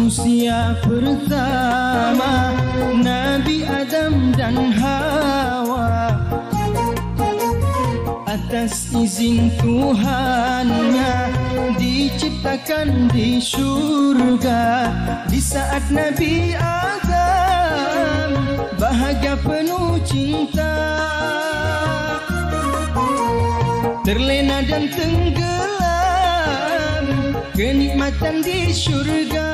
Manusia pertama Nabi Adam dan Hawa, atas izin Tuhannya diciptakan di surga. Di saat Nabi Adam bahagia penuh cinta, terlena dan tenggelam kenikmatan di surga.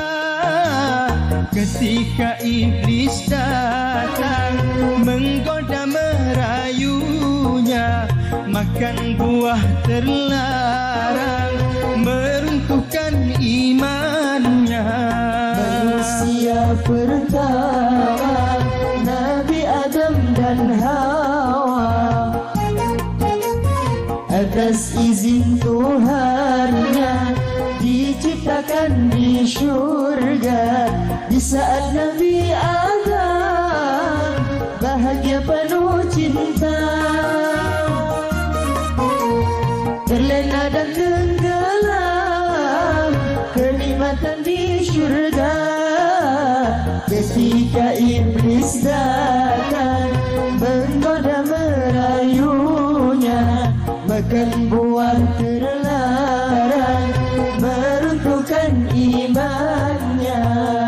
Ketika iblis datang menggoda merayunya, makan buah terlarang meruntuhkan imannya. Manusia pertama Nabi Adam dan Hawa, atas izin Tuhannya diciptakan di surga. Di saat Nabi Adam bahagia penuh cinta, terlena dan tenggelam kenikmatan di surga. Ketika iblis datang menggoda merayunya, makan buah terlarang meruntuhkan imannya.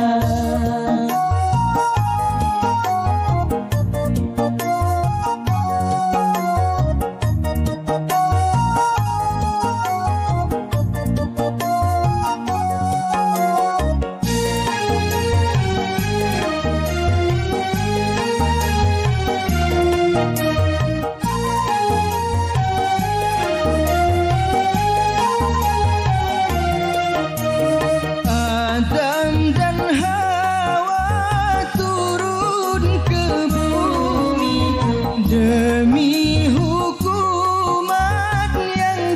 Demi hukuman yang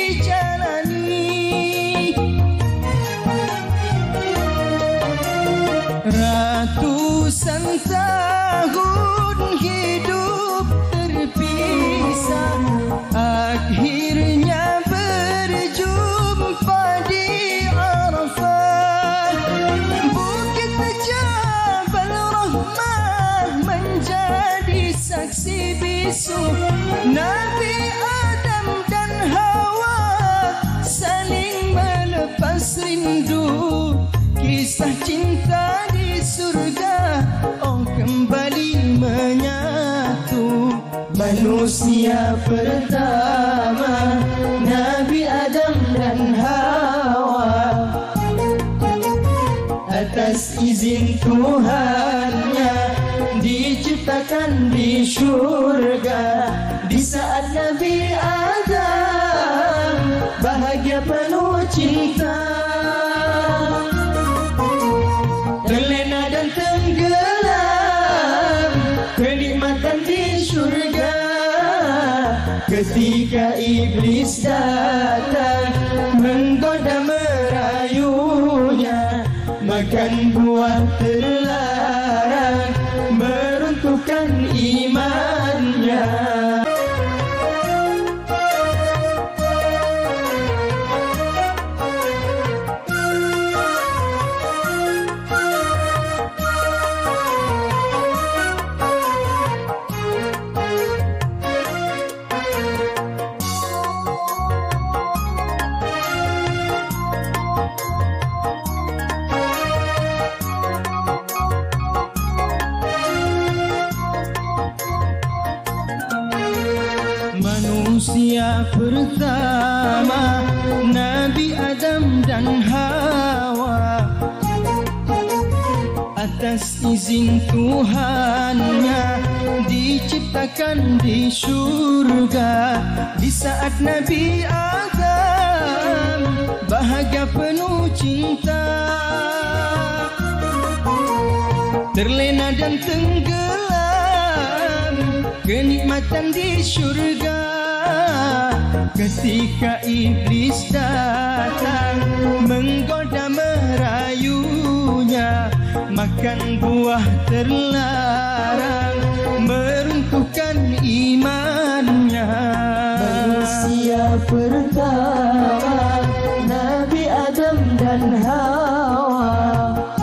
dijalani, ratusan tahun hidup terpisah, akhirnya berjumpa di Arafah. Bukit Jabal Rahmah menjadi saksi bisu Nabi Adam dan Hawa saling melepas rindu. Kisah cinta di surga oh kembali menyatu. Manusia pertama Nabi Adam dan Hawa, atas izin Tuhannya diciptakan di surga. Di saat Nabi Adam bahagia penuh cinta, terlena dan tenggelam kenikmatan di surga. Ketika iblis datang menggoda merayunya, makan buah terlarang meruntuhkan imannya. Manusia pertama Nabi Adam dan Hawa, atas izin Tuhannya diciptakan di surga. Di saat Nabi Adam bahagia penuh cinta, terlena dan tenggelam kenikmatan di surga. Ketika iblis datang menggoda merayunya, makan buah terlarang meruntuhkan imannya. Manusia pertama Nabi Adam dan Hawa,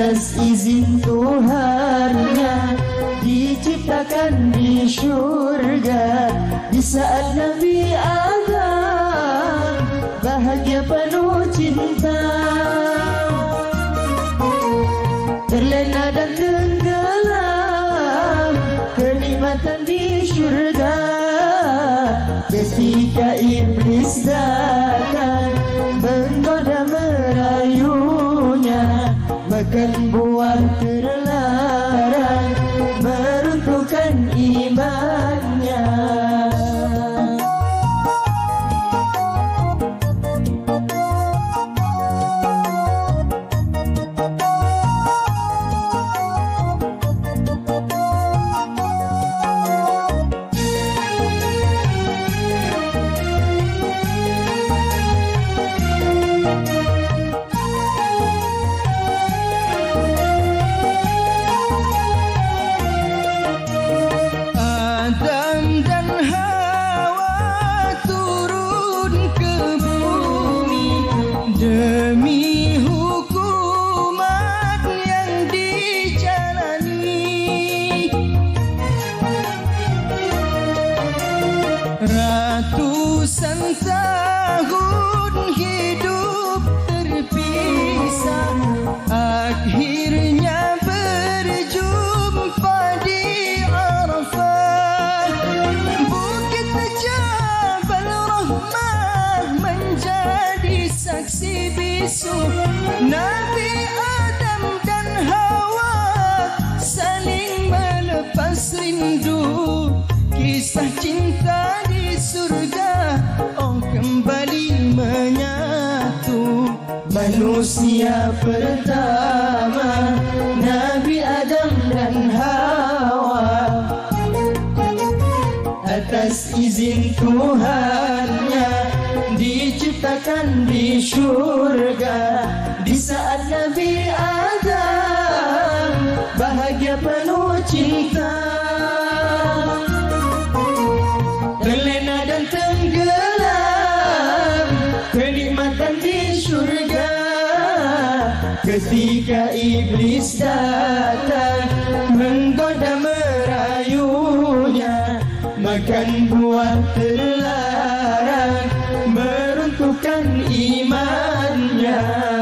atas izin Tuhannya diciptakan di surga. Di saat Nabi Adam bahagia penuh cinta, terlena dan tenggelam kenikmatan di surga. Ketika iblis datang menggoda merayunya, makan buah terlarang meruntuhkan imannya. Demi hukuman yang dijalani, ratusan tahun hidup terpisah, akhirnya berjumpa di Arafah. Bukit Jabal Rahmah menjadi saksi bisu, Nabi Adam dan Hawa saling melepas rindu. Kisah cinta di surga oh kembali menyatu. Manusia pertama Nabi Adam dan Hawa, atas izin Tuhannya diciptakan di surga. Di saat Nabi Adam bahagia penuh cinta, terlena dan tenggelam kenikmatan di surga. Ketika iblis datang menggoda merayunya, makan buah terlarang meruntuhkan imannya.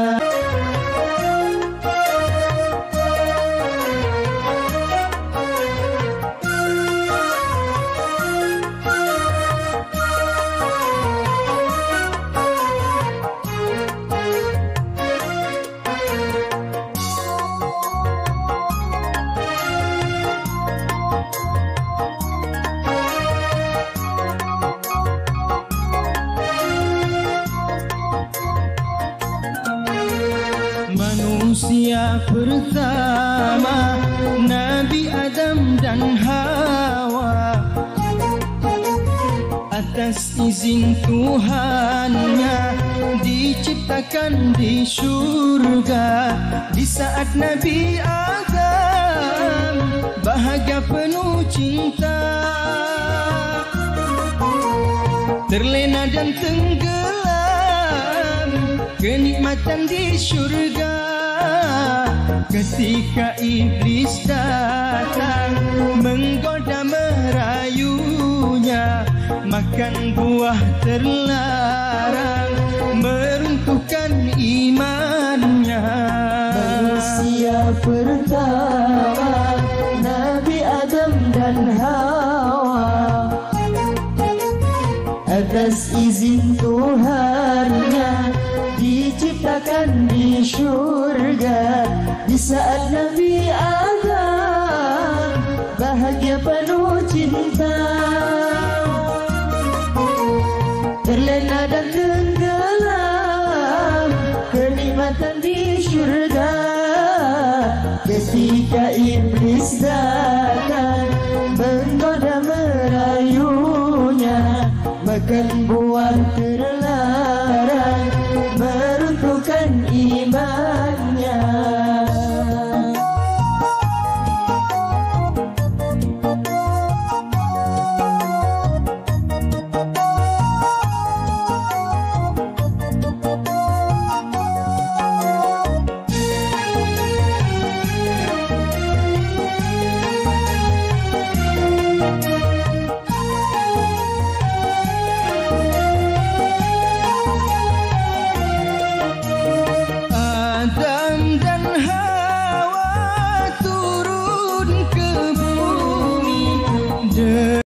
Manusia pertama Nabi Adam dan Hawa, atas izin Tuhannya diciptakan di surga. Di saat Nabi Adam bahagia penuh cinta, terlena dan tenggelam kenikmatan di surga. Ketika iblis datang menggoda merayunya, makan buah terlarang meruntuhkan imannya. Manusia pertama Nabi Adam dan Hawa, atas izin Tuhannya diciptakan di surga. Di saat Nabi Adam bahagia penuh cinta, terlena dan tenggelam kenikmatan di surga. Ketika iblis datang menggoda merayunya, makan buah